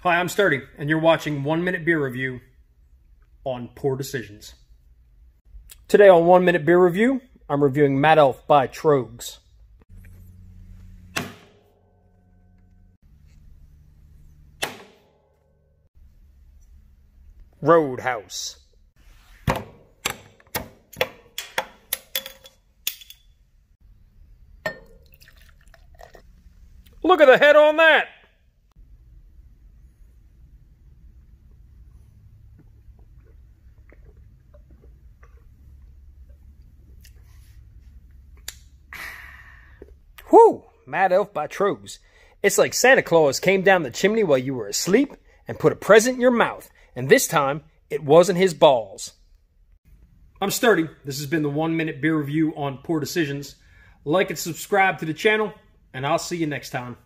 Hi, I'm Sturdy, and you're watching 1 Minute Beer Review on Poor Decisions. Today on 1 Minute Beer Review, I'm reviewing Mad Elf by Troegs. Roadhouse. Look at the head on that! Whew! Mad Elf by Troegs. It's like Santa Claus came down the chimney while you were asleep and put a present in your mouth. And this time, it wasn't his balls. I'm Sturdy. This has been the 1 Minute Beer Review on Poor Decisions. Like and subscribe to the channel, and I'll see you next time.